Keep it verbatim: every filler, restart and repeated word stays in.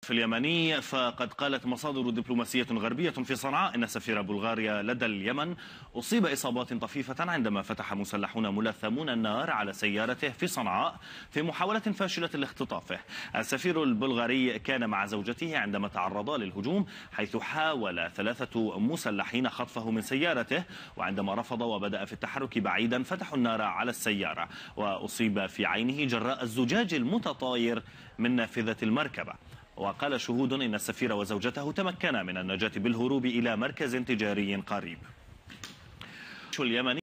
في اليمني، فقد قالت مصادر دبلوماسية غربية في صنعاء إن سفير بلغاريا لدى اليمن أصيب إصابات طفيفة عندما فتح مسلحون ملثمون النار على سيارته في صنعاء في محاولة فاشلة لاختطافه. السفير البلغاري كان مع زوجته عندما تعرضا للهجوم، حيث حاول ثلاثة مسلحين خطفه من سيارته، وعندما رفض وبدأ في التحرك بعيدا فتحوا النار على السيارة، وأصيب في عينه جراء الزجاج المتطاير من نافذة المركبة. وقال شهود إن السفير وزوجته تمكنا من النجاة بالهروب إلى مركز تجاري قريب. اليمني